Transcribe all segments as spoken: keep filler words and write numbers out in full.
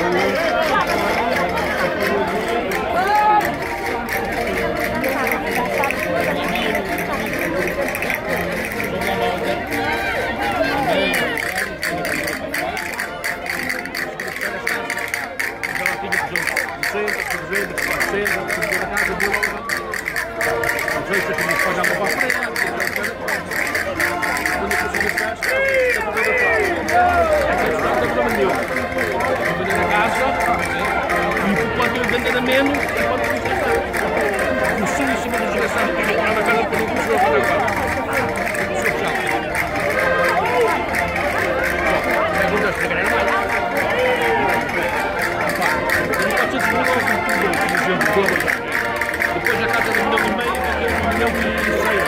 Depois a casa de um milhão e meio, um milhão e seis.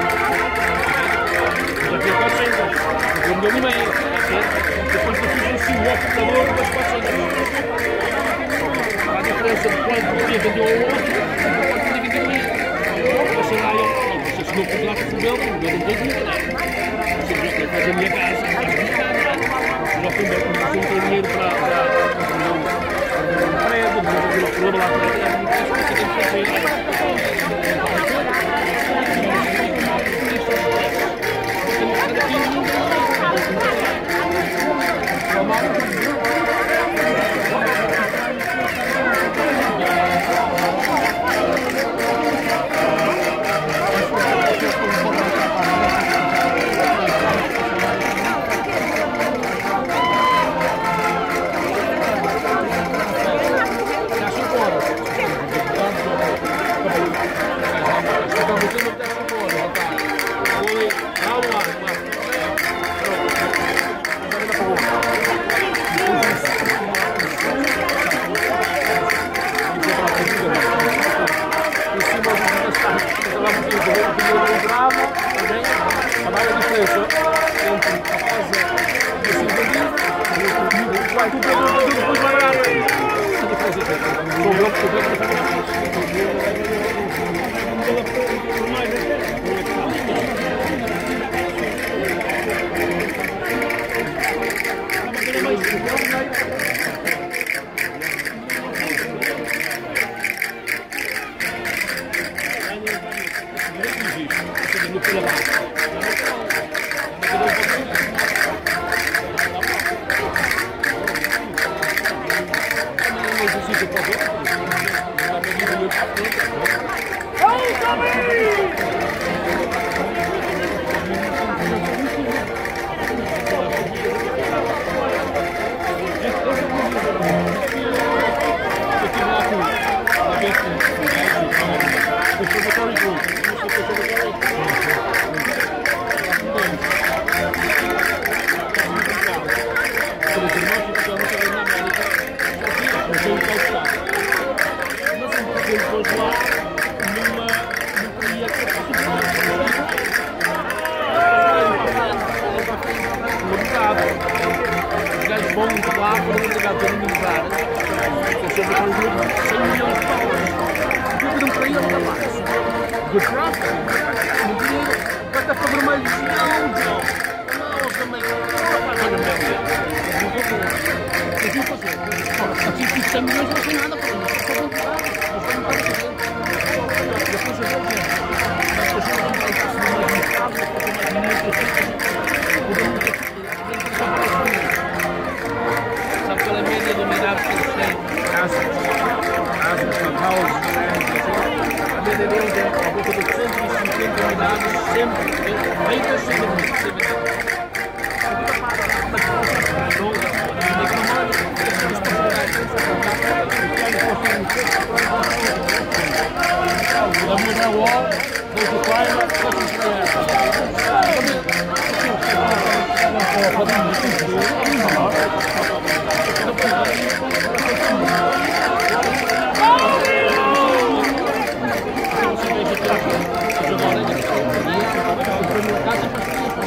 Já tinha quatrocentos, um milhão e meio. Depois eu fiz assim o computador das quatrocentos. A diferença de quanto podia vender ao outro, quanto podia vender a mim. Passei lá eu, vocês não fui lá para o meu, eu não tenho dinheiro. Vocês viram que eu faço a minha casa, já fui ver como não tenho dinheiro para um prédio, não tenho dinheiro lá para o Casa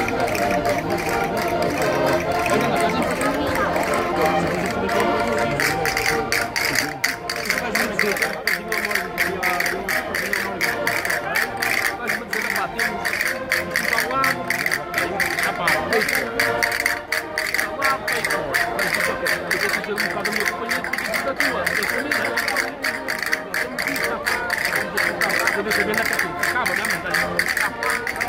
rua, tem que comer, né? Você vê na acaba, né, mentalidade?